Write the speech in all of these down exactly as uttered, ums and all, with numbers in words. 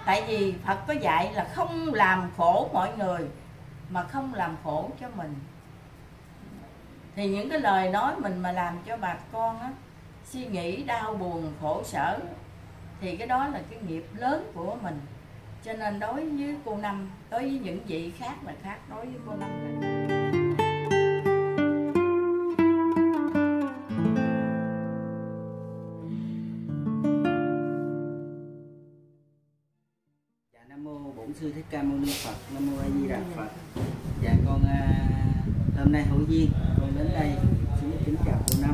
Tại vì Phật có dạy là không làm khổ mọi người mà không làm khổ cho mình. Thì những cái lời nói mình mà làm cho bà con á suy nghĩ đau buồn khổ sở thì cái đó là cái nghiệp lớn của mình. Cho nên đối với cô Năm, đối với những vị khác là khác, đối với cô Năm là... Dạ, Nam mô Bổn Sư Thích Ca Mâu Ni Phật. Nam mô A Di Đà Phật. Dạ con uh, hôm nay hữu duyên con đến đây xin kính chào cô Năm.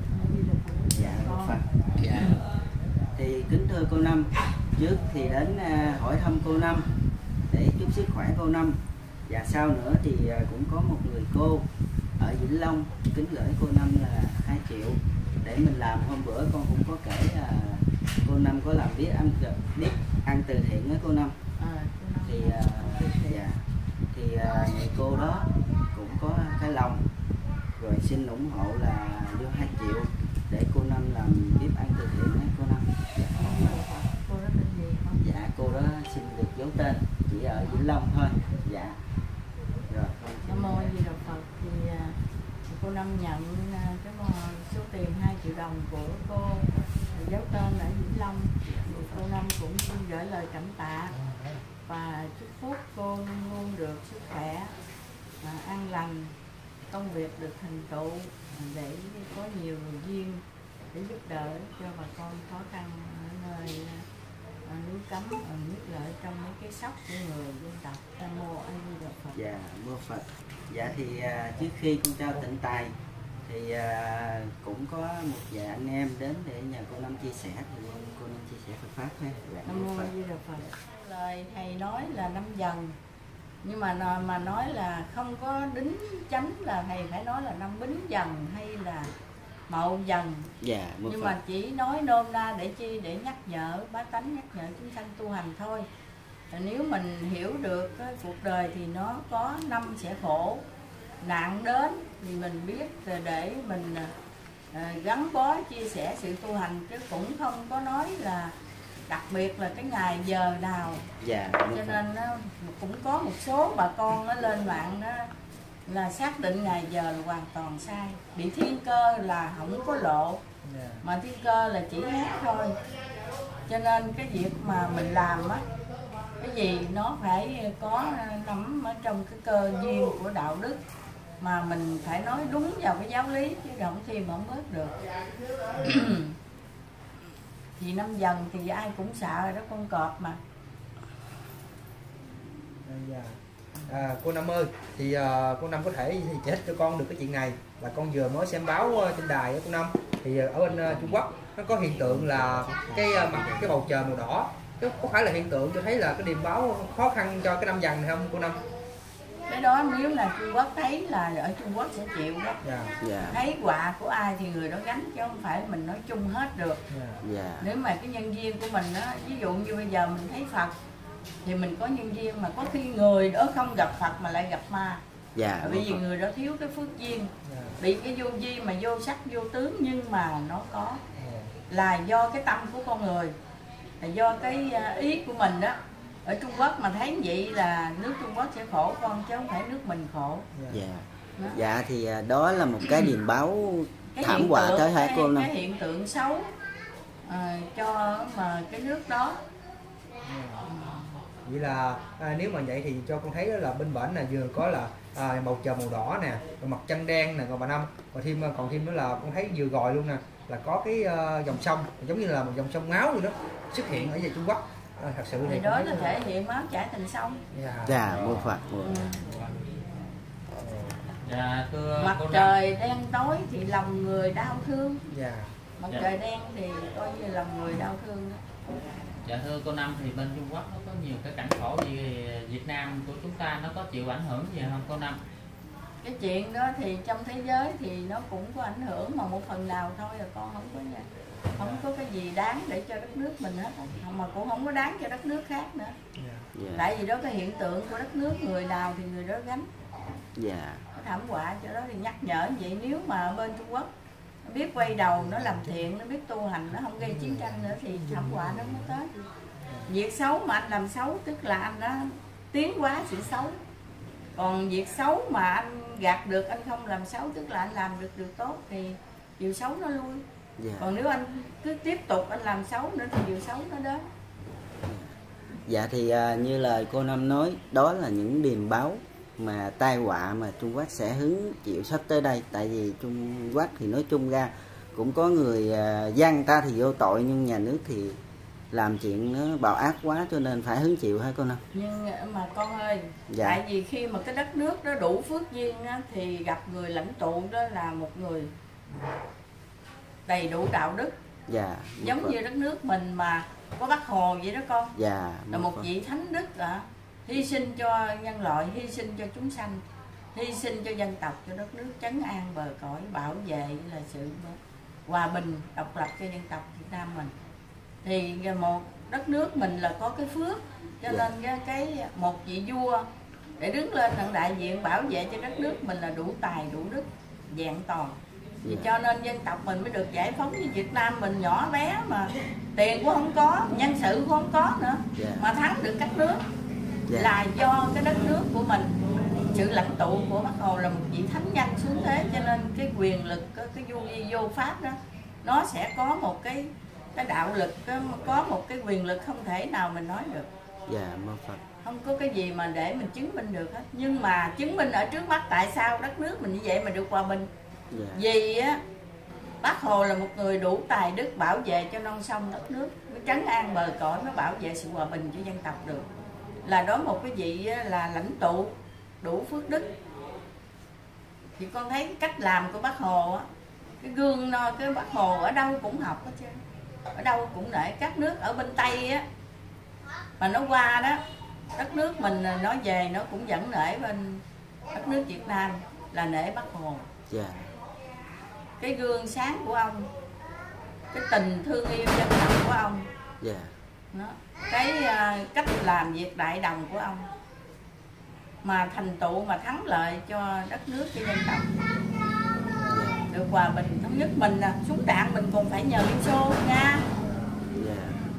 Dạ Phật. Dạ. Thì kính thưa cô Năm, trước thì đến uh, hỏi thăm cô Năm để chúc sức khỏe cô Năm. Và sau nữa thì uh, cũng có một người cô ở Vĩnh Long kính gửi cô Năm là hai triệu để mình làm. Hôm bữa con cũng có kể là cô Năm có làm biết ăn biết ăn từ thiện với cô Năm. À, thì uh, dạ, thì uh, người cô đó cũng có cái lòng rồi xin ủng hộ là vô hai triệu để cô Năm làm biết ăn từ thiện với cô Năm. Dạ, cô đó tên gì không? Dạ cô đó xin được giấu tên, chỉ ở Vĩnh Long thôi. Dạ rồi. Nam mô Di Đà Phật. Thì uh, cô Năm nhận uh, cái số tiền hai triệu đồng của cô giấu tên ở Vĩnh Long. Thì cô Năm cũng xin gửi lời cảm tạ và chúc phúc cô luôn được sức khỏe, mà an lành, công việc được thành tựu, để có nhiều duyên để giúp đỡ cho bà con khó khăn ở nơi núi cấm, nhất là trong mấy cái sóc của người dân tộc. Nam mô A Di Đà Phật. Dạ mô Phật. Dạ thì uh, trước khi con trao tịnh tài thì uh, cũng có một vài anh em đến để nhờ cô Năm chia sẻ, thì cô Năm chia sẻ Phật pháp ha. Dạ, Nam mô A Di Đà Phật. Lời thầy nói là năm dần, nhưng mà mà nói là không có đính chánh là thầy phải nói là năm bính dần hay là mậu dần. Dạ, nhưng Phật. Mà chỉ nói nôm na để chi, để nhắc nhở bá tánh, nhắc nhở chúng sanh tu hành thôi. Nếu mình hiểu được cái cuộc đời thì nó có năm sẽ khổ nạn đến thì mình biết để mình à, gắn bó chia sẻ sự tu hành, chứ cũng không có nói là đặc biệt là cái ngày giờ nào. Dạ, cho nên nó cũng có một số bà con nó lên mạng đó là xác định ngày giờ là hoàn toàn sai, bị thiên cơ là không có lộ, mà thiên cơ là chỉ hát thôi. Cho nên cái việc mà mình làm á, cái gì nó phải có nắm ở trong cái cơ duyên của đạo đức, mà mình phải nói đúng vào cái giáo lý, chứ không thì mà không bớt được. Thì năm dần thì ai cũng sợ rồi đó, con cọp mà. À, à, cô Năm ơi, thì uh, cô Năm có thể giải thích cho con được cái chuyện này là con vừa mới xem báo uh, trên đài đó cô Năm, thì uh, ở bên uh, Trung Quốc nó có hiện tượng là cái uh, mặt cái bầu trời màu đỏ, có phải là hiện tượng cho thấy là cái điềm báo khó khăn cho cái năm dần này không cô Năm? Cái đó nếu là Trung Quốc thấy là ở Trung Quốc sẽ chịu đó. Yeah. Yeah. Thấy quà của ai thì người đó gánh, chứ không phải mình nói chung hết được. Yeah. Yeah. Nếu mà cái nhân duyên của mình á, ví dụ như bây giờ mình thấy Phật thì mình có nhân duyên, mà có khi người đó không gặp Phật mà lại gặp ma. Yeah, bởi vì người đó thiếu cái phước duyên, yeah. Bị cái vô vi mà vô sắc vô tướng, nhưng mà nó có, yeah. Là do cái tâm của con người, là do cái ý của mình đó. Ở Trung Quốc mà thấy vậy là nước Trung Quốc sẽ khổ con, chứ không phải nước mình khổ. Dạ. Yeah. Dạ thì đó là một cái điềm báo cái thảm họa tới hai cô Năm. Cái hiện tượng xấu à, cho mà cái nước đó. Vậy là à, nếu mà vậy thì cho con thấy là bên bển là vừa có là à, bầu trời màu đỏ nè, rồi mặt trăng đen nè, còn bà Năm, còn thêm còn thêm nữa là con thấy vừa gọi luôn nè, là có cái uh, dòng sông giống như là một dòng sông máu gì đó xuất hiện ở về Trung Quốc. À, thật sự thì đó nó thể hiện máu chảy thành sông. Dạ, mô Phật. Dạ, thưa mặt trời đen tối thì lòng người đau thương. Dạ. Mặt dạ. trời đen thì coi như lòng người đau thương đó. Dạ thưa cô Năm, thì bên Trung Quốc nó có nhiều cái cảnh khổ gì, Việt Nam của chúng ta nó có chịu ảnh hưởng gì không cô Năm? Cái chuyện đó thì trong thế giới thì nó cũng có ảnh hưởng, mà một phần nào thôi, là con không có không có cái gì đáng để cho đất nước mình hết, mà cũng không có đáng cho đất nước khác nữa. Yeah. Tại vì đó cái hiện tượng của đất nước, người nào thì người đó gánh. Yeah. Cái thảm họa cho đó thì nhắc nhở vậy. Nếu mà bên Trung Quốc nó biết quay đầu, nó làm thiện, nó biết tu hành, nó không gây chiến tranh nữa thì thảm họa nó mới tới. việc xấu mà anh làm xấu tức là anh đã tiến hóa sự xấu. Còn việc xấu mà anh gạt được, anh không làm xấu tức là anh làm được điều tốt thì điều xấu nó lui. Dạ. Còn nếu anh cứ tiếp tục anh làm xấu nữa thì điều xấu nó đến. Dạ thì à, như lời cô Năm nói, đó là những điềm báo mà tai họa mà Trung Quốc sẽ hứng chịu sắp tới đây. Tại vì Trung Quốc thì nói chung ra cũng có người à, dân ta thì vô tội, nhưng nhà nước thì làm chuyện nó bạo ác quá cho nên phải hứng chịu hả cô Năm? Nhưng mà con ơi, Dạ. tại vì khi mà cái đất nước đó đủ phước duyên á, thì gặp người lãnh tụ đó là một người đầy đủ đạo đức. Dạ. Giống như đất nước mình mà có Bác Hồ vậy đó con. Dạ. Là một vị thánh đức à, hy sinh cho nhân loại, hy sinh cho chúng sanh, hy sinh cho dân tộc, cho đất nước trấn an bờ cõi, bảo vệ là sự hòa bình, độc lập cho dân tộc Việt Nam mình. Thì một đất nước mình là có cái phước, cho Yeah. nên cái, cái một vị vua để đứng lên làm đại diện bảo vệ cho đất nước mình là đủ tài đủ đức vẹn toàn. Vì Yeah. cho nên dân tộc mình mới được giải phóng. Như Việt Nam mình nhỏ bé mà tiền cũng không có, nhân sự cũng không có nữa, Yeah. mà thắng được các nước Yeah. là do cái đất nước của mình. Sự lãnh tụ của Bác Hồ là một vị thánh nhân xuống thế, cho nên cái quyền lực, cái, cái vô vi vô pháp đó nó sẽ có một cái cái đạo lực, có, có một cái quyền lực không thể nào mình nói được. Dạ, mô Phật. Không có cái gì mà để mình chứng minh được hết. Nhưng mà chứng minh ở trước mắt tại sao đất nước mình như vậy mà được hòa bình. Dạ. Vì á, Bác Hồ là một người đủ tài đức bảo vệ cho non sông đất nước, mới trấn an bờ cõi, mới bảo vệ sự hòa bình cho dân tộc được. Là đó một cái vị là lãnh tụ đủ phước đức. Thì con thấy cái cách làm của Bác Hồ á, cái gương no, cái Bác Hồ ở đâu cũng học hết trơn, ở đâu cũng nể. Các nước ở bên Tây á mà nó qua đó, đất nước mình nó về nó cũng vẫn nể bên đất nước Việt Nam là nể Bác Hồ. Dạ. Cái gương sáng của ông, cái tình thương yêu dân tộc của ông, Dạ. nó, cái uh, cách làm việc đại đồng của ông mà thành tựu mà thắng lợi cho đất nước, cho dân tộc được hòa bình thống nhất. Mình à, súng đạn mình còn phải nhờ Liên Xô, Nga. Dạ.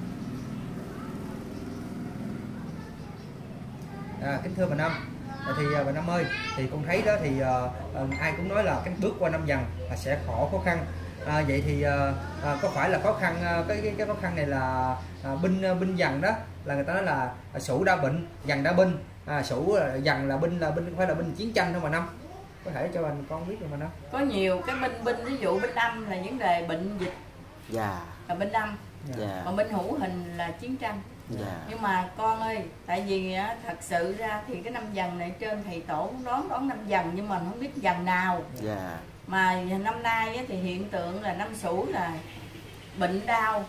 À, kính thưa bà Năm, thì bà Năm ơi, thì con thấy đó thì uh, ai cũng nói là cái bước qua năm Dần là sẽ khổ khó khăn. À, vậy thì uh, uh, có phải là khó khăn uh, cái, cái cái khó khăn này là uh, binh uh, binh Dần đó là người ta nói là uh, Sửu đa bệnh, Dần đa binh. À, Sửu uh, Dần là binh là binh không phải là binh chiến tranh thôi mà Năm. Có thể cho anh con biết được mà Năm. Có nhiều cái binh binh ví dụ binh âm là vấn đề bệnh dịch, Dạ. là binh âm. Dạ. Còn binh hữu hình là chiến tranh. Dạ. Nhưng mà con ơi, tại vì á, thật sự ra thì cái năm Dần này trên thầy tổ cũng đón đón năm Dần, nhưng mà không biết Dần nào. Dạ. Mà năm nay á, thì hiện tượng là năm Sửu là bệnh đau.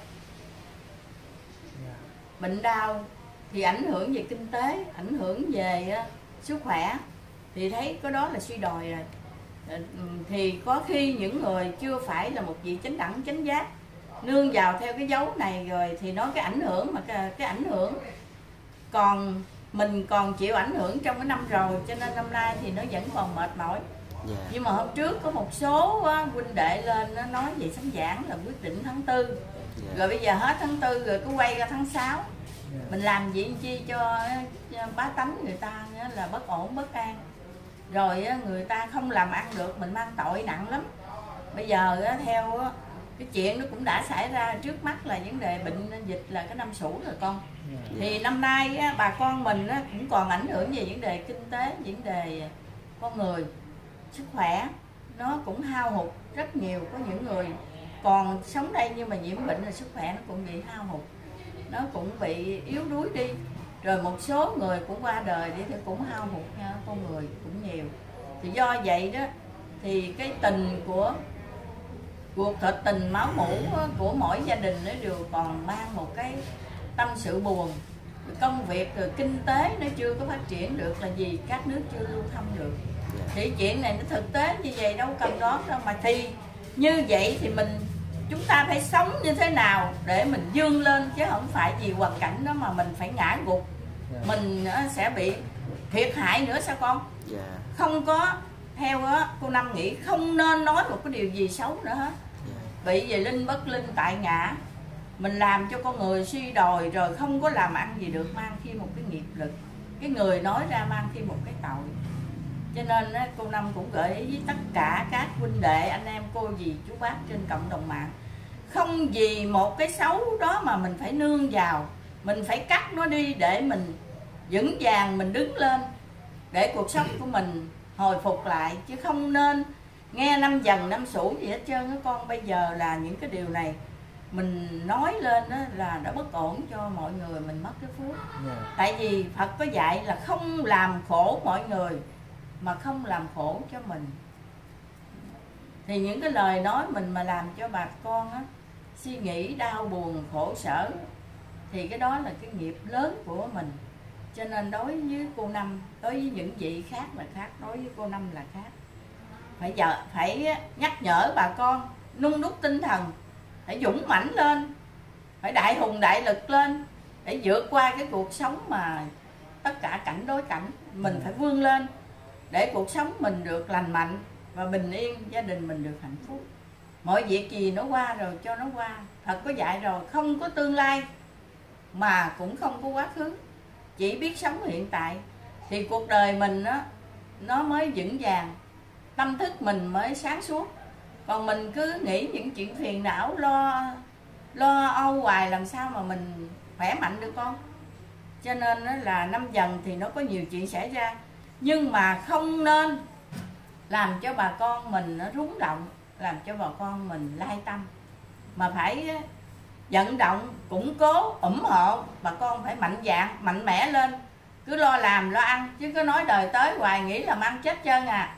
Bệnh đau thì ảnh hưởng về kinh tế, ảnh hưởng về á, sức khỏe. Thì thấy có đó là suy đồi rồi. Thì có khi những người chưa phải là một vị chánh đẳng chánh giác nương vào theo cái dấu này rồi thì nó cái ảnh hưởng, mà cái, cái ảnh hưởng còn mình còn chịu ảnh hưởng trong cái năm rồi, cho nên năm nay thì nó vẫn còn mệt mỏi. Dạ. Nhưng mà hôm trước có một số á, huynh đệ lên nó nói về sấm giảng là quyết định tháng tư. Dạ. Rồi bây giờ hết tháng tư rồi cứ quay ra tháng sáu. Mình làm gì chi cho, cho bá tánh người ta là bất ổn bất an. Rồi người ta không làm ăn được, mình mang tội nặng lắm. Bây giờ theo cái chuyện nó cũng đã xảy ra trước mắt là vấn đề bệnh dịch là cái năm Sửu rồi con. Thì năm nay bà con mình cũng còn ảnh hưởng về vấn đề kinh tế, vấn đề con người, sức khỏe nó cũng hao hụt rất nhiều. Có những người còn sống đây nhưng mà nhiễm bệnh là sức khỏe nó cũng bị hao hụt, nó cũng bị yếu đuối đi. Rồi một số người cũng qua đời đi thì cũng hao hụt nha, con người cũng nhiều. Thì do vậy đó thì cái tình của cuộc thịt tình máu mủ của mỗi gia đình nó đều còn mang một cái tâm sự buồn. Công việc rồi kinh tế nó chưa có phát triển được là vì các nước chưa lưu thông được. Thì chuyện này nó thực tế như vậy đâu cần đó đâu mà. Thì như vậy thì mình chúng ta phải sống như thế nào để mình vươn lên, chứ không phải vì hoàn cảnh đó mà mình phải ngã gục. Yeah. Mình sẽ bị thiệt hại nữa sao con? Yeah. Không có theo đó, cô Năm nghĩ không nên nói một cái điều gì xấu nữa hết. Yeah. Bị về linh bất linh tại ngã. mình làm cho con người suy đồi rồi không có làm ăn gì được, mang thêm một cái nghiệp lực, cái người nói ra mang thêm một cái tội. Cho nên á, cô Năm cũng gợi ý với tất cả các huynh đệ, anh em, cô dì, chú bác trên cộng đồng mạng, không vì một cái xấu đó mà mình phải nương vào, mình phải cắt nó đi để mình vững vàng, mình đứng lên để cuộc sống của mình hồi phục lại, chứ không nên nghe năm dần năm sủ gì hết trơn á con. Bây giờ là những cái điều này mình nói lên đó là nó bất ổn cho mọi người, mình mất cái phước. Yeah. Tại vì Phật có dạy là không làm khổ mọi người mà không làm khổ cho mình. Thì những cái lời nói mình mà làm cho bà con á suy nghĩ đau buồn khổ sở thì cái đó là cái nghiệp lớn của mình. Cho nên đối với cô Năm, đối với những vị khác là khác, đối với cô Năm là khác. Phải giờ phải nhắc nhở bà con nung đúc tinh thần, phải dũng mãnh lên, phải đại hùng đại lực lên để vượt qua cái cuộc sống mà tất cả cảnh đối cảnh. Mình phải vươn lên để cuộc sống mình được lành mạnh và bình yên, gia đình mình được hạnh phúc. Mọi việc gì nó qua rồi cho nó qua. Thật có dạy rồi, không có tương lai mà cũng không có quá khứ, chỉ biết sống hiện tại thì cuộc đời mình đó, nó mới vững vàng, tâm thức mình mới sáng suốt. Còn mình cứ nghĩ những chuyện phiền não, lo lo âu hoài làm sao mà mình khỏe mạnh được con. Cho nên đó là năm dần thì nó có nhiều chuyện xảy ra, nhưng mà không nên làm cho bà con mình nó rúng động, làm cho bà con mình lai tâm, mà phải vận động, củng cố, ủng hộ bà con, phải mạnh dạn, mạnh mẽ lên, cứ lo làm, lo ăn, chứ cứ nói đời tới hoài nghĩ làm ăn chết trơn à.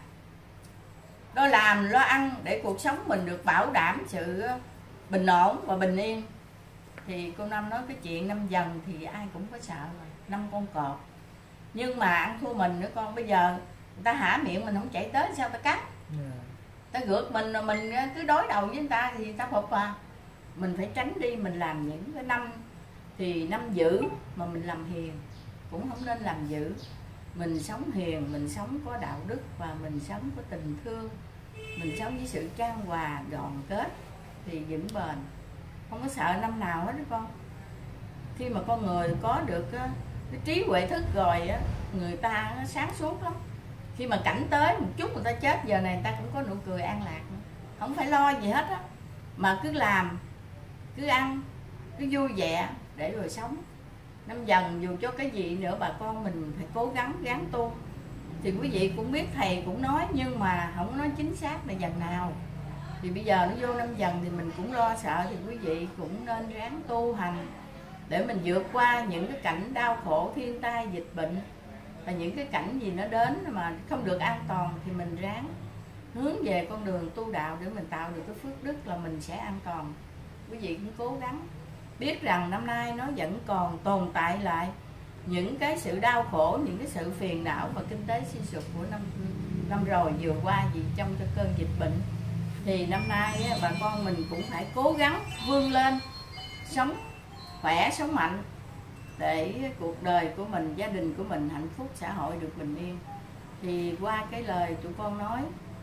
Lo làm, lo ăn để cuộc sống mình được bảo đảm sự bình ổn và bình yên. Thì cô Năm nói cái chuyện năm dần thì ai cũng có sợ rồi, năm con cọp. Nhưng mà ăn thua mình nữa con, bây giờ người ta hả miệng mình không chạy tới sao ta cắt. Yeah. Ta gượt mình rồi mình cứ đối đầu với người ta thì người ta phục à. Mình phải tránh đi, mình làm những cái năm thì năm dữ mà mình làm hiền, cũng không nên làm dữ. Mình sống hiền, mình sống có đạo đức và mình sống có tình thương, mình sống với sự trang hòa, đoàn kết thì vững bền. Không có sợ năm nào hết đó con. Khi mà con người có được cái trí huệ thức rồi á, người ta sáng suốt lắm. Khi mà cảnh tới một chút người ta chết, giờ này người ta cũng có nụ cười an lạc, không phải lo gì hết á, mà cứ làm, cứ ăn, cứ vui vẻ để rồi sống. Năm dần dù cho cái gì nữa bà con mình phải cố gắng gắng tu. Thì quý vị cũng biết thầy cũng nói, nhưng mà không nói chính xác là dần nào. Thì bây giờ nó vô năm dần thì mình cũng lo sợ, thì quý vị cũng nên ráng tu hành để mình vượt qua những cái cảnh đau khổ, thiên tai, dịch bệnh và những cái cảnh gì nó đến mà không được an toàn, thì mình ráng hướng về con đường tu đạo để mình tạo được cái phước đức là mình sẽ an toàn. Quý vị cũng cố gắng biết rằng năm nay nó vẫn còn tồn tại lại những cái sự đau khổ, những cái sự phiền não và kinh tế suy sụp của năm năm rồi vừa qua vì trong cái cơn dịch bệnh. Thì năm nay bà con mình cũng phải cố gắng vươn lên, sống khỏe, sống mạnh để cuộc đời của mình, gia đình của mình hạnh phúc, xã hội được bình yên. Thì qua cái lời tụi con nói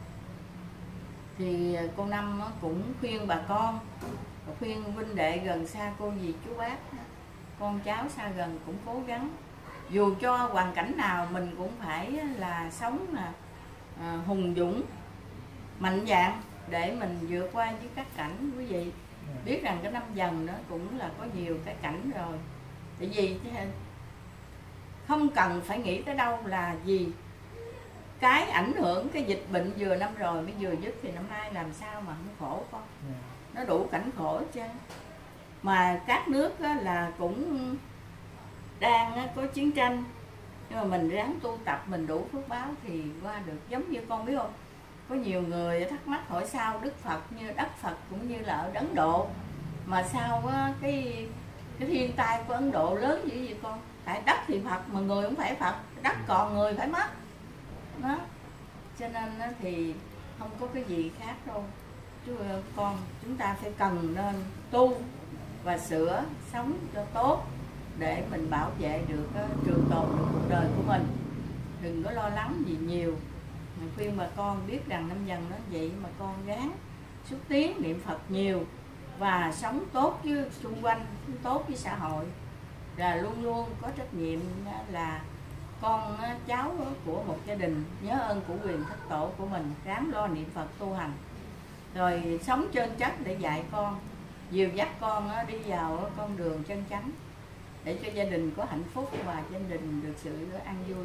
thì cô Năm cũng khuyên bà con, khuyên huynh đệ gần xa, cô dì chú bác, con cháu xa gần cũng cố gắng. Dù cho hoàn cảnh nào mình cũng phải là sống là à, hùng dũng, mạnh dạn để mình vượt qua với các cảnh. Quý vị biết rằng cái năm dần đó cũng là có nhiều cái cảnh rồi. Tại vì không cần phải nghĩ tới đâu là gì. Cái ảnh hưởng cái dịch bệnh vừa năm rồi mới vừa dứt thì năm nay làm sao mà không khổ con. Nó đủ cảnh khổ chứ. Mà các nước là cũng đang có chiến tranh, nhưng mà mình ráng tu tập, mình đủ phước báo thì qua được. Giống như con biết không, có nhiều người thắc mắc hỏi sao Đức Phật như đất Phật cũng như là ở Ấn Độ mà sao cái cái thiên tai của Ấn Độ lớn dữ vậy con? Tại đất thì Phật mà người không phải Phật, đất còn người phải mất đó. Cho nên thì không có cái gì khác đâu chú con. Chúng ta phải cần nên tu và sửa sống cho tốt để mình bảo vệ được trường tồn được cuộc đời của mình. Đừng có lo lắng gì nhiều. Mình khuyên bà con biết rằng năm dần nó vậy mà con gắng xúc tiến niệm Phật nhiều, và sống tốt với xung quanh, tốt với xã hội, là luôn luôn có trách nhiệm là con cháu của một gia đình nhớ ơn của quyền thất tổ của mình, ráng lo niệm Phật tu hành, rồi sống chân chất để dạy con, dìu dắt con đi vào con đường chân chánh để cho gia đình có hạnh phúc và gia đình được sự an vui.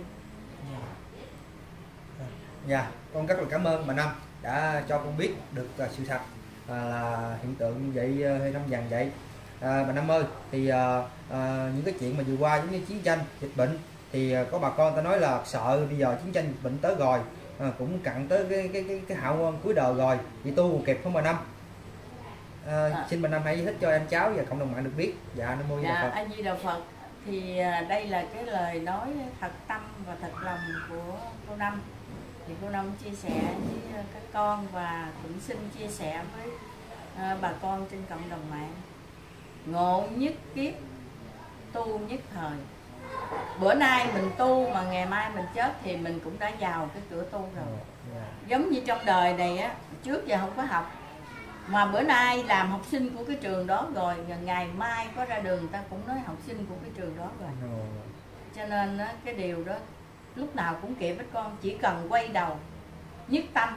Dạ, con rất là cảm ơn bà Năm đã cho con biết được uh, sự thật uh, là hiện tượng như vậy uh, năm dần vậy. Uh, bà Năm ơi, thì uh, uh, những cái chuyện mà vừa qua giống như chiến tranh, dịch bệnh thì uh, có bà con ta nói là sợ bây giờ chiến tranh dịch bệnh tới rồi, uh, cũng cận tới cái cái cái, cái hạo cuối đời rồi, thì tu còn kịp không bà Năm? Uh, à. Xin bà Năm hãy giải thích cho em cháu và cộng đồng mạng được biết. Dạ, Nam mô Di Đà Phật. A Di Đà Phật. Thì đây là cái lời nói thật tâm và thật lòng của cô Năm. Thì cô Năm chia sẻ với các con và cũng xin chia sẻ với uh, bà con trên cộng đồng mạng. Ngộ nhất kiếp, tu nhất thời. Bữa nay mình tu mà ngày mai mình chết thì mình cũng đã vào cái cửa tu rồi. Yeah. Giống như trong đời này á, trước giờ không có học, mà bữa nay làm học sinh của cái trường đó rồi, ngày mai có ra đường ta cũng nói học sinh của cái trường đó rồi. Oh. Cho nên á, cái điều đó lúc nào cũng kịp hết con, chỉ cần quay đầu nhất tâm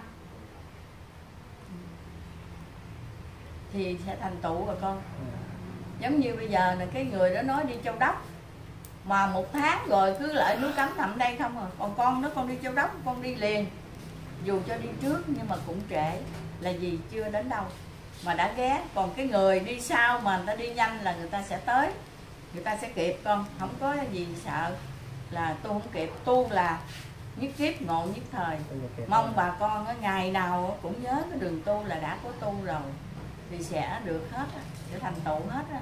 thì sẽ thành tựu rồi con. Giống như bây giờ là cái người đó nói đi Châu Đốc mà một tháng rồi cứ lại núi Cấm nằm đây không à. Còn con nó con đi Châu Đốc con đi liền, dù cho đi trước nhưng mà cũng trễ, là gì chưa đến đâu mà đã ghé. Còn cái người đi sau mà người ta đi nhanh là người ta sẽ tới, người ta sẽ kịp con, không có gì sợ là tu không kịp. Tu là nhất kiếp ngộ nhất thời. Mong bà con ngày nào cũng nhớ cái đường tu là đã có tu rồi thì sẽ được hết, sẽ thành tựu hết á.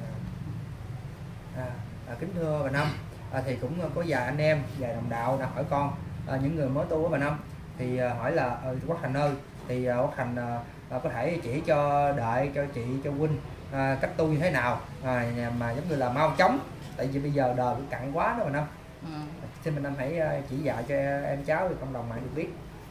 À, à, kính thưa bà Năm, à, thì cũng có vài anh em, vài đồng đạo đã hỏi con, à, những người mới tu với bà Năm thì à, hỏi là à, Quốc Thành ơi, thì à, Quốc Thành à, có thể chỉ cho Đại, cho chị, cho huynh à, cách tu như thế nào à, mà giống như là mau chóng, tại vì bây giờ đời cũng cạn quá đó bà Năm. Ừ. Xin bà Năm hãy chỉ dạy cho em cháu và cộng đồng mạng được biết.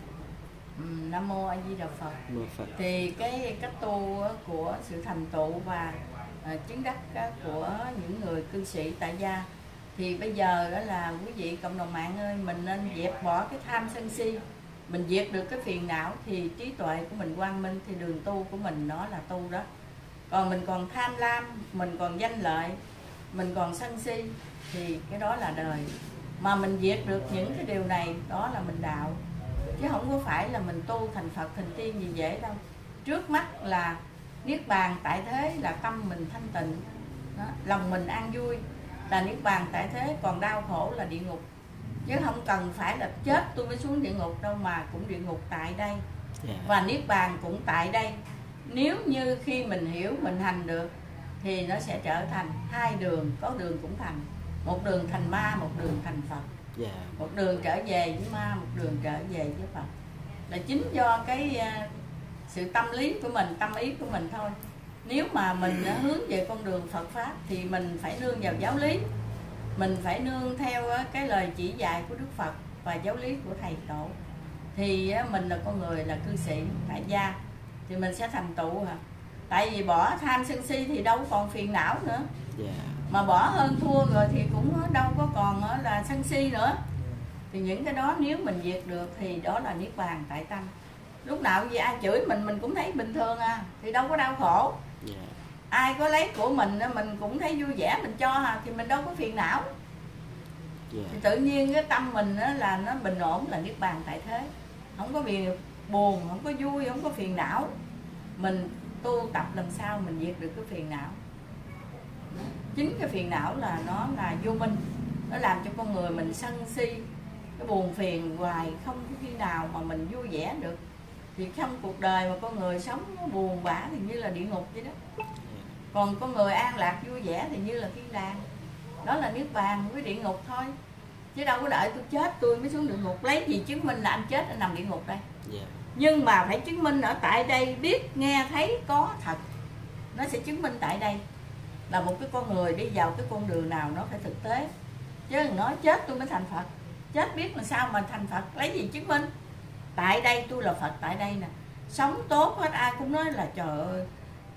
Ừ, Nam mô A Di Đà Phật. Phật. Thì cái cách tu của sự thành tựu và uh, chứng đắc của những người cư sĩ tại gia, thì bây giờ đó là quý vị cộng đồng mạng ơi, mình nên dẹp bỏ cái tham sân si, mình diệt được cái phiền não thì trí tuệ của mình quang minh, thì đường tu của mình nó là tu đó. Còn mình còn tham lam, mình còn danh lợi, mình còn sân si thì cái đó là đời. Mà mình diệt được những cái điều này đó là mình đạo, chứ không có phải là mình tu thành Phật thành tiên gì dễ đâu. Trước mắt là niết bàn tại thế là tâm mình thanh tịnh đó, lòng mình an vui là niết bàn tại thế, còn đau khổ là địa ngục. Chứ không cần phải là chết tôi mới xuống địa ngục đâu, mà cũng địa ngục tại đây và niết bàn cũng tại đây. Nếu như khi mình hiểu, mình hành được thì nó sẽ trở thành hai đường, có đường cũng thành, một đường thành ma, một đường thành Phật. Yeah. Một đường trở về với ma, một đường trở về với Phật. Là chính do cái uh, sự tâm lý của mình, tâm ý của mình thôi. Nếu mà mình uh, hướng về con đường Phật Pháp thì mình phải nương vào giáo lý, mình phải nương theo uh, cái lời chỉ dạy của Đức Phật và giáo lý của Thầy Tổ. Thì uh, mình là con người, là cư sĩ, tại gia, thì mình sẽ thành tựu hả? Tại vì bỏ tham sân si thì đâu còn phiền não nữa. Yeah. Mà bỏ hơn thua rồi thì cũng đâu có còn là sân si nữa. Thì những cái đó nếu mình diệt được thì đó là niết bàn tại tâm. Lúc nào vì ai chửi mình mình cũng thấy bình thường à, thì đâu có đau khổ. Yeah. Ai có lấy của mình mình cũng thấy vui vẻ, mình cho à, thì mình đâu có phiền não. Yeah. Thì tự nhiên cái tâm mình là nó bình ổn, là niết bàn tại thế. Không có vì buồn, không có vui, không có phiền não. Mình tu tập làm sao mình diệt được cái phiền não. Chính cái phiền não là nó là vô minh, nó làm cho con người mình sân si, cái buồn phiền hoài, không có khi nào mà mình vui vẻ được. Thì trong cuộc đời mà con người sống buồn bã thì như là địa ngục vậy đó. Còn con người an lạc vui vẻ thì như là thiên đàng. Đó là niết bàn với địa ngục thôi. Chứ đâu có đợi tôi chết tôi mới xuống địa ngục. Lấy gì chứng minh là anh chết anh nằm địa ngục đây. Yeah. Nhưng mà phải chứng minh ở tại đây, biết nghe thấy có thật, nó sẽ chứng minh tại đây. Là một cái con người đi vào cái con đường nào nó phải thực tế. Chứ đừng nói chết tôi mới thành Phật. Chết biết làm sao mà thành Phật, lấy gì chứng minh. Tại đây tôi là Phật tại đây nè. Sống tốt hết, ai cũng nói là trời ơi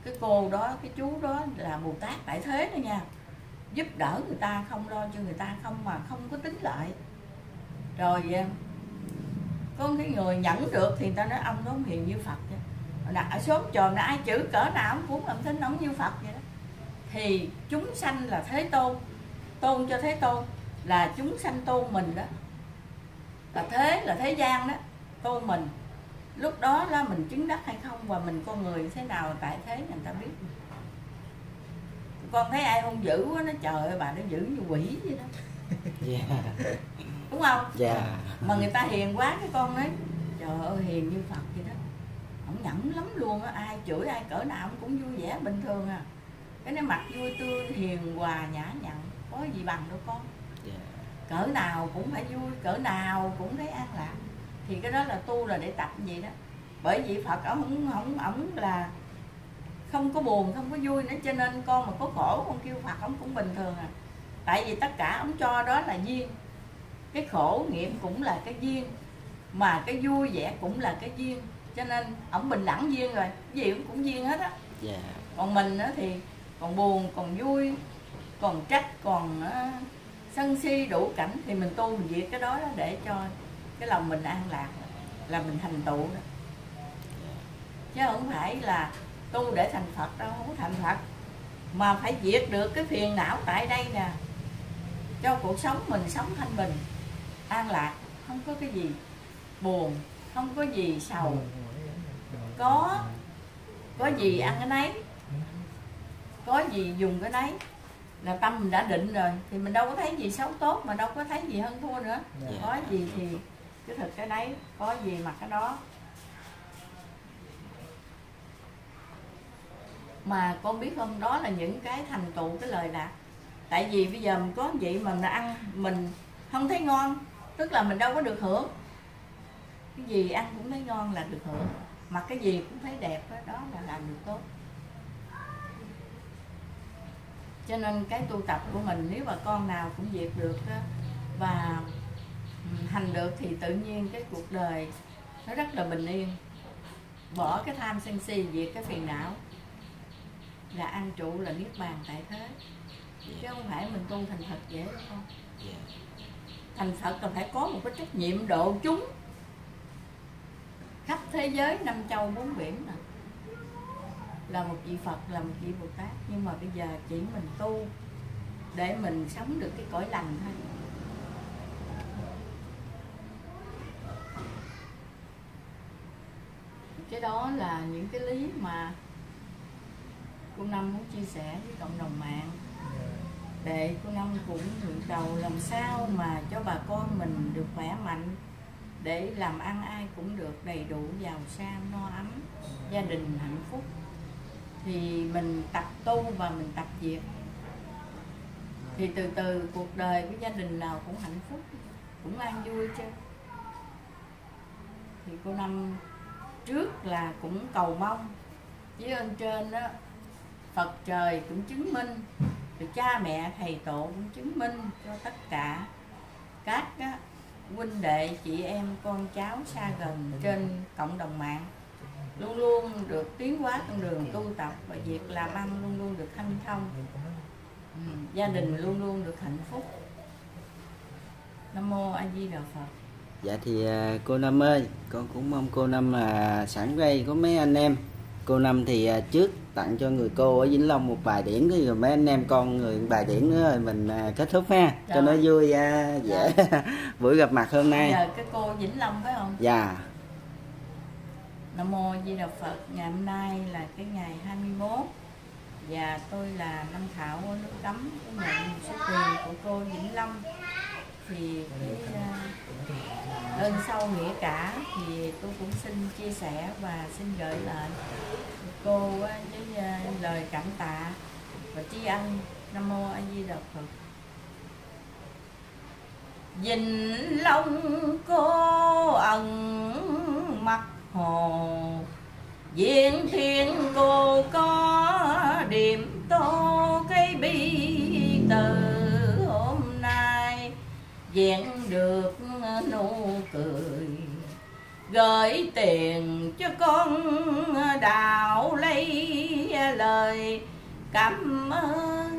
cái cô đó, cái chú đó là Bồ Tát tại thế đó nha, giúp đỡ người ta, không lo cho người ta, không mà không có tính lại. Rồi có cái người nhẫn được thì người ta nói ông đó hiền như Phật vậy. Ở xóm tròn là ai chữ cỡ nào ông cũng làm thính ông như Phật vậy đó. Thì chúng sanh là Thế Tôn, tôn cho Thế Tôn, là chúng sanh tôn mình đó, là thế là thế gian đó, tôn mình. Lúc đó là mình chứng đắc hay không và mình con người thế nào tại thế người ta biết. Con thấy ai hung dữ quá, nó trời ơi bà nó dữ như quỷ vậy đó. Yeah. Đúng không? Dạ. Yeah. Mà người ta hiền quá, cái con nói trời ơi hiền như Phật vậy đó. Ông nhẫn lắm luôn á, ai chửi ai cỡ nào ông cũng vui vẻ bình thường à. Cái nó mặt vui tươi, hiền hòa, nhã nhặn, có gì bằng đâu con. Yeah. Cỡ nào cũng phải vui, cỡ nào cũng thấy an lạc. Thì cái đó là tu là để tập vậy đó. Bởi vì Phật ông không không ổng là không có buồn, không có vui nữa, cho nên con mà có khổ con kêu Phật ông cũng bình thường à. Tại vì tất cả ông cho đó là duyên. Cái khổ nghiệm cũng là cái duyên, mà cái vui vẻ cũng là cái duyên. Cho nên ổng bình đẳng duyên rồi, cái gì cũng, cũng duyên hết á. Yeah. Còn mình á thì còn buồn, còn vui, còn trách, còn uh, sân si đủ cảnh, thì mình tu mình diệt cái đó, đó để cho cái lòng mình an lạc, là mình thành tựu đó. Chứ không phải là tu để thành Phật đâu, không có thành Phật. Mà phải diệt được cái phiền não tại đây nè, cho cuộc sống mình sống thanh bình, an lạc, không có cái gì buồn, không có gì sầu. Có Có gì ăn cái nấy, có gì dùng cái nấy, là tâm mình đã định rồi. Thì mình đâu có thấy gì xấu tốt, mà đâu có thấy gì hơn thua nữa. Yeah. Có gì thì cứ thực cái đấy, có gì mặc cái đó. Mà con biết không, đó là những cái thành tựu cái lời đạt. Tại vì bây giờ mình có vậy mà mình ăn mình không thấy ngon, tức là mình đâu có được hưởng. Cái gì ăn cũng thấy ngon là được hưởng, mặc cái gì cũng thấy đẹp đó, đó là làm được tốt. Cho nên cái tu tập của mình, nếu mà con nào cũng diệt được và hành được thì tự nhiên cái cuộc đời nó rất là bình yên. Bỏ cái tham sân si, diệt cái phiền não, là an trụ, là niết bàn tại thế. Chứ không phải mình tu thành Phật dễ đâu con. Thành Phật là phải có một cái trách nhiệm độ chúng khắp thế giới năm châu bốn biển nè, là một vị Phật, là một vị Bồ Tát. Nhưng mà bây giờ chỉ mình tu để mình sống được cái cõi lành thôi. Cái đó là những cái lý mà cô Năm muốn chia sẻ với cộng đồng mạng, để cô Năm cũng nguyện cầu làm sao mà cho bà con mình được khỏe mạnh, để làm ăn ai cũng được đầy đủ, giàu sang, no ấm, gia đình hạnh phúc. Thì mình tập tu và mình tập diệt, thì từ từ cuộc đời của gia đình nào cũng hạnh phúc, cũng an vui chứ. Thì cô Năm trước là cũng cầu mong với ơn trên đó, Phật trời cũng chứng minh, rồi cha mẹ thầy tổ cũng chứng minh cho tất cả các á, huynh đệ chị em con cháu xa gần trên cộng đồng mạng luôn luôn được tiến hóa con đường tu tập, và việc làm ăn luôn luôn được hanh thông, ừ, gia đình luôn luôn được hạnh phúc. Nam mô A Di Đà Phật. Dạ thì cô Năm ơi, con cũng mong cô Năm là sẵn đây có mấy anh em. Cô Năm thì trước tặng cho người cô ở Vĩnh Long một bài điển, rồi mấy anh em con người bài điển nữa rồi mình kết thúc ha, rồi. Cho nó vui dễ buổi gặp mặt hôm nay. Giờ cái cô Vĩnh Long phải không? Dạ. Nam mô A Di Đà Phật. Ngày hôm nay là cái ngày hai mươi mốt, và tôi là Năm Thảo ở nước Cấm, có nhận số tiền của cô Vĩnh Long. Thì cái uh, ơn sâu nghĩa cả thì tôi cũng xin chia sẻ và xin gửi lại cô uh, với uh, lời cảm tạ và tri ân. Nam mô A Di Đà Phật. Vĩnh Long cô ẩn mặt hồ, Viên Thiên cô có điểm tô cây bi. Từ hôm nay vẹn được nụ cười, gửi tiền cho con đào lấy lời cảm ơn.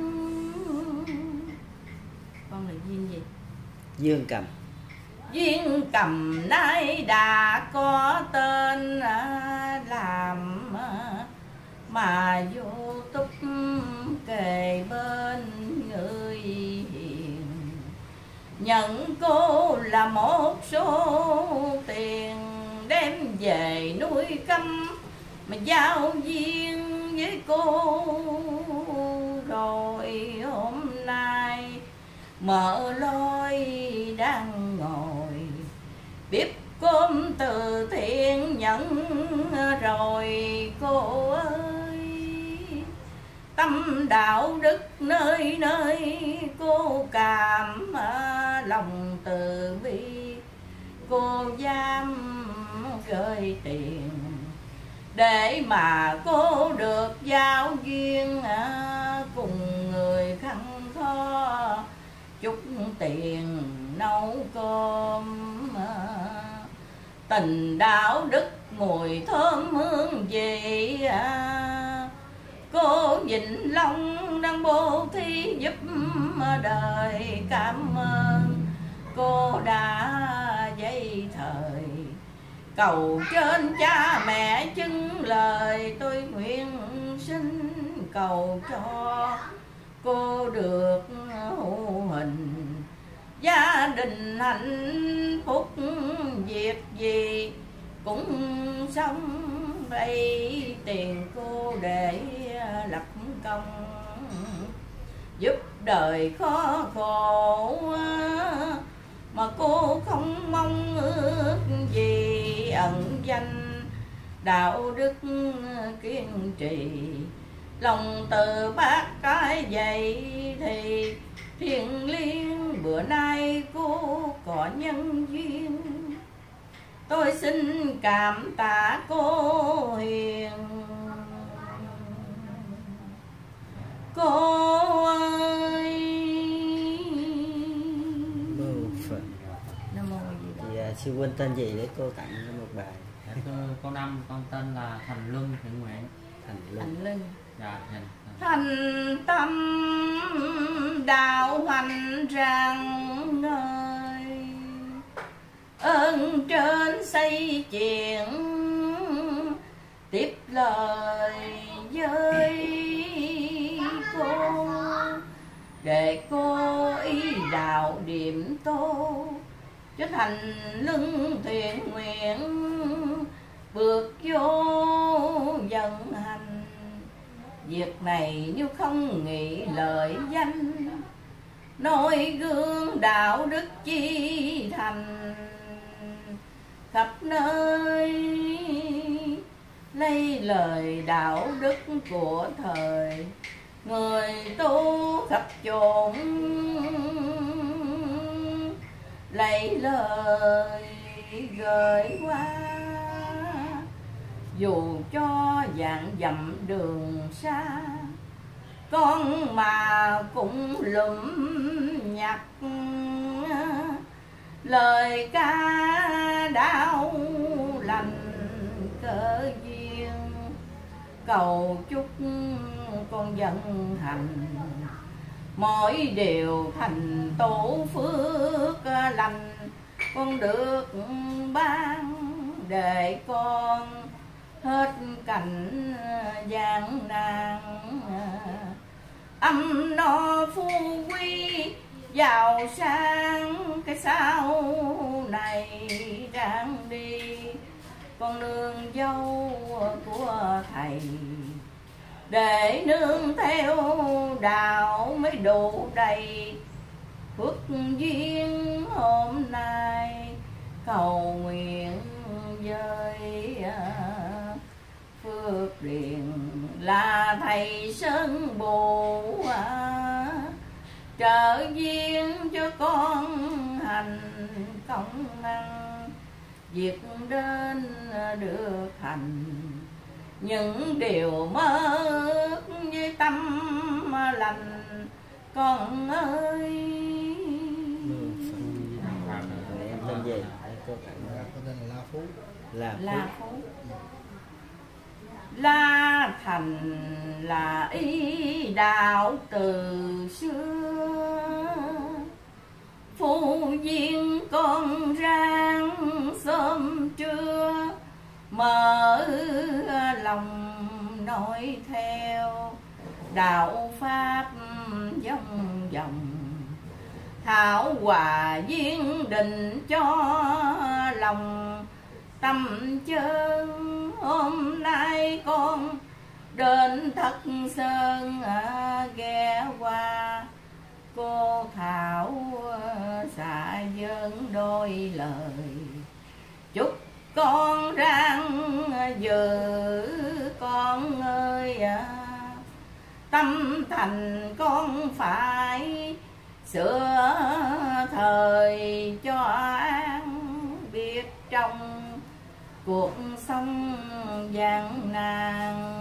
Con là duyên gì? Dương Cầm. Duyên Cầm nay đã có tên làm mà vô túc kề bên người hiền. Nhận cô là một số tiền đem về nuôi câm, mà giao duyên với cô rồi hôm nay mở lối đang ngồi bếp cơm từ thiện nhận rồi cô ơi. Tâm đạo đức nơi nơi cô cảm lòng từ bi, cô dám gửi tiền để mà cô được giao duyên cùng người khăn khó chút tiền nấu cơm. Tình đạo đức mùi thơm hương vị, cô Vĩnh Long đang bố thí giúp đời. Cảm ơn cô đã dây thời, cầu trên cha mẹ chứng lời. Tôi nguyện xin cầu cho cô được hữu hình, gia đình hạnh phúc, việc gì cũng sống đây. Tiền cô để lập công, giúp đời khó khổ, mà cô không mong ước gì ẩn danh. Đạo đức kiên trì, lòng từ bác cái vậy thì thiện liên. Bữa nay cô có nhân duyên, tôi xin cảm tạ cô hiền. Cô ơi. Mô Phật. Nam mô Di Đà. Thì uh, sư quên tên gì để cô tặng một bài? Dạ, cô Năm, con tên là Thành Luân Thiện Nguyện. Thành Luân. Thành Linh. Dạ, dạ. Thành tâm đạo hành rằng ơi, ơn trên xây chuyện tiếp lời với cô, để cô ý đạo điểm tô cho thành lưng thiện nguyện bước vô dần hành. Việc này nếu không nghĩ lợi danh, noi gương đạo đức chi thành khắp nơi, lấy lời đạo đức của thời người tu khắp chốn, lấy lời gửi qua. Dù cho vạn dặm đường xa, con mà cũng lụm nhặt lời ca đau lành cỡ duyên. Cầu chúc con dân hành mỗi điều thành tổ phước lành, con được ban để con hết cảnh gian nan. Âm no phú quý giàu sang, cái sau này đang đi. Con nương dâu của thầy, để nương theo đạo mới đủ đầy phước duyên hôm nay. Cầu nguyện với phước điền là thầy sơn bồ, trợ duyên cho con hành công năng. Việc đến được thành những điều mơ ước với tâm lành con ơi. Em tên gì? Cô tặng Con tên là La Phú. là Là Phú. La thành là ý đạo từ xưa, phu duyên con rang sớm trưa, mở lòng nói theo đạo pháp vòng vòng. Thảo hòa duyên định cho lòng tâm chân, hôm nay con đến Thất Sơn ghé qua, cô Thảo xả dân đôi lời, chúc con ráng giữ con ơi. Tâm thành con phải sửa thời cho an, biết trong cuộc sống gian nan,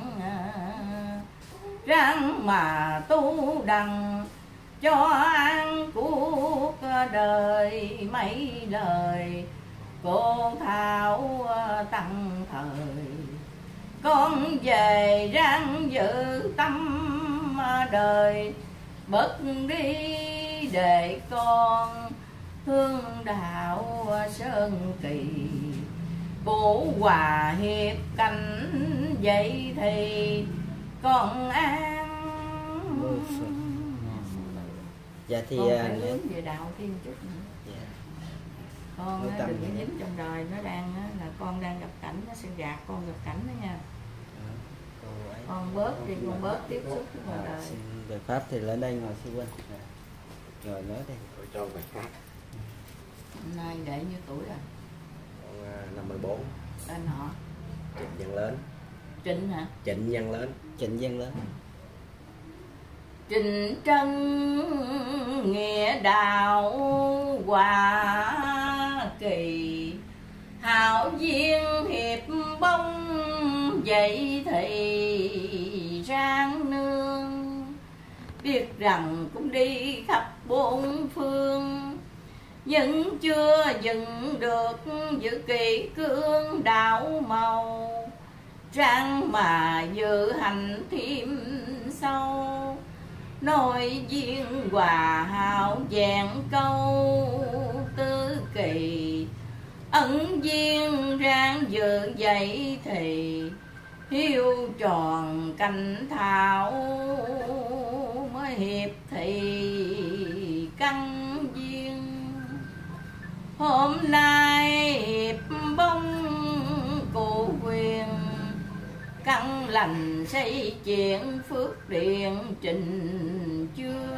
ráng mà tu đằng cho an cuộc đời. Mấy lời cô Thảo tặng thời, con về ráng giữ tâm đời, bớt đi để con thương đạo Sơn Kỳ. Cũ hòa hiệp cảnh vậy thì con an. Dạ thì con phải nếu hướng về đạo thêm chút nữa. dạ. Con Nuôi á, tâm đừng có vậy. dính trong đời nó đang á, là con đang gặp cảnh, nó sẽ gạt con gặp cảnh đó nha. Cô ấy. Con bớt đi, con bớt tiếp xúc với ngoài À, đời. xin về pháp thì lên đây ngồi sư huynh. À, ngồi nói đây. Tôi cho bài pháp. Hôm nay để nhiêu tuổi rồi? Con à, năm mươi bốn. Tên họ Trịnh Văn Lớn. Trịnh hả? Trịnh Văn Lớn. Trịnh Văn Lớn. Trịnh Trân nghĩa đạo Hoa Kỳ, hảo duyên hiệp bông vậy thì ráng nương. Biết rằng cũng đi khắp bốn phương, nhưng chưa dừng được giữ kỷ cương đạo màu. Ráng mà giữ hành thêm sâu, nội duyên hòa hảo vẹn câu tư kỳ. Ẩn duyên ráng giữ vậy thì hiu tròn cành thảo, mới hiệp thì căn duyên. Hôm nay hiệp bông cụ quyền, căn lành xây chuyện phước điện trình chưa.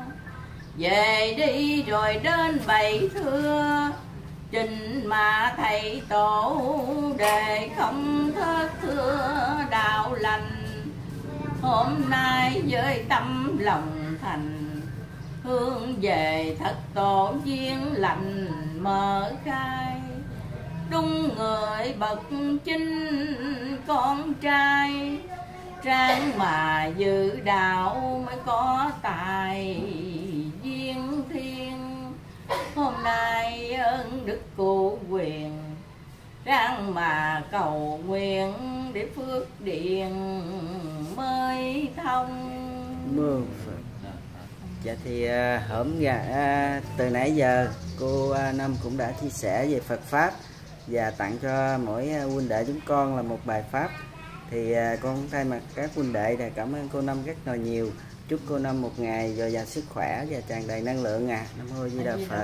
Về đi rồi đến bảy thưa, trình mà thầy tổ để không thất thưa đạo lành. Hôm nay với tâm lòng thành, hướng về thất tổ duyên lành mở khai. Đúng người bậc chinh con trai, ráng mà giữ đạo mới có tài duyên thiên. Hôm nay ơn đức cụ quyền, ráng mà cầu nguyện để phước điện mới thông. Mưa Phật. Dạ thì à, hổm gà à, từ nãy giờ cô à, Năm cũng đã chia sẻ về Phật pháp và tặng cho mỗi à, huynh đệ chúng con là một bài pháp. Thì à, con thay mặt các huynh đệ là cảm ơn cô Năm rất là nhiều. Chúc cô Năm một ngày dồi dào sức khỏe và tràn đầy năng lượng à. Nam mô Di Đà Phật.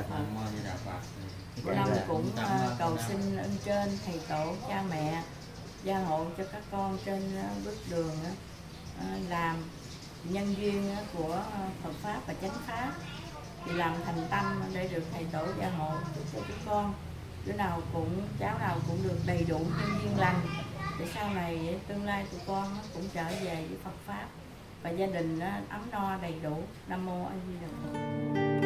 Cô Năm cũng uh, cầu xin ơn trên thầy tổ cha mẹ gia hộ cho các con trên uh, bước đường uh, làm nhân duyên uh, của Phật pháp và chánh pháp, thì làm thành tâm để được thầy tổ gia hộ chúc cho chúng con đứa nào cũng cháu nào cũng được đầy đủ nhân duyên lành, để sau này tương lai tụi con uh, cũng trở về với Phật pháp và gia đình uh, ấm no đầy đủ. Nam mô A Di Đà Phật.